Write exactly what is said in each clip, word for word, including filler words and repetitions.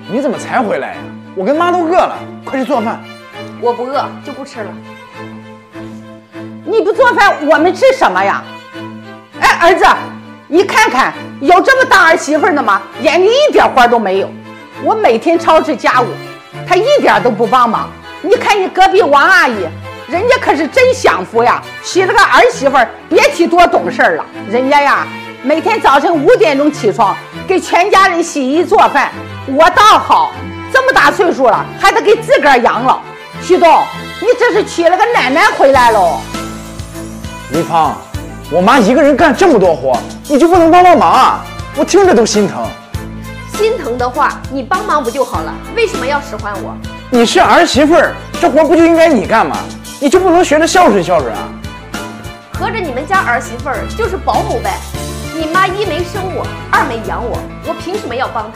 你怎么才回来呀？我跟妈都饿了，快去做饭。 我不饿，就不吃了。 你不做饭，我们吃什么呀？哎，儿子，你看看，有这么当儿媳妇的吗？眼里一点活都没有。我每天操持家务，她一点都不帮忙。你看你隔壁王阿姨，人家可是真享福呀，娶了个儿媳妇，别提多懂事了。人家呀，每天早晨五点钟起床，给全家人洗衣做饭。我倒好，这么大岁数了，还得给自个儿养老。旭东，你这是娶了个奶奶回来喽？ 黎芳，我妈一个人干这么多活，你就不能帮帮忙啊？我听着都心疼。 心疼的话，你帮忙不就好了？为什么要使唤我？ 你是儿媳妇儿，这活不就应该你干吗？你就不能学着孝顺孝顺啊？ 合着你们家儿媳妇儿就是保姆呗？你妈一没生我，二没养我，我凭什么要帮她？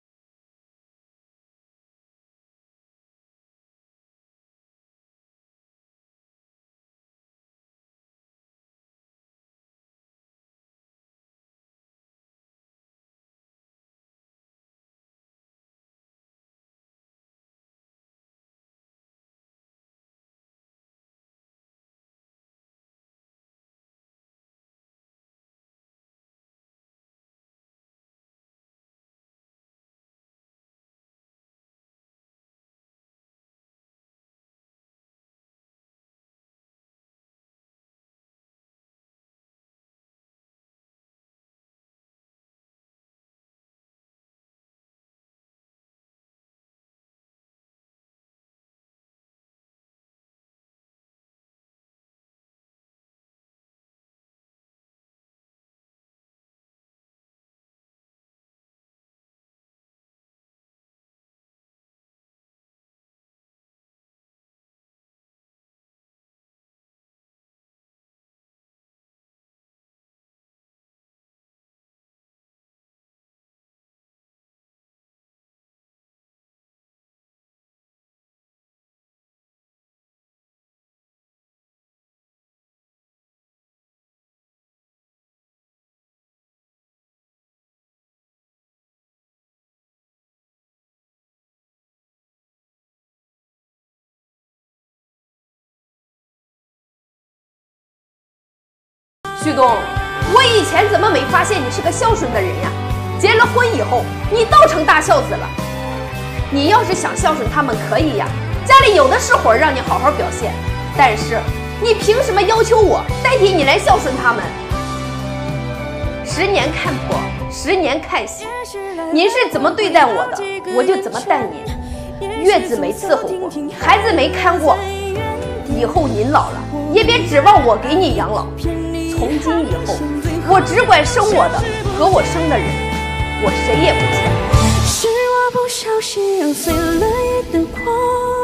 旭东，我以前怎么没发现你是个孝顺的人呀？结了婚以后，你倒成大孝子了。你要是想孝顺他们，可以呀，家里有的是活让你好好表现。但是你凭什么要求我代替你来孝顺他们？十年看婆，十年看媳。您是怎么对待我的，我就怎么待您。月子没伺候过，孩子没看过，以后您老了也别指望我给你养老。从今以后，我只管生我的和我生的人，我谁也不欠。 是我不小心让碎了一灯光。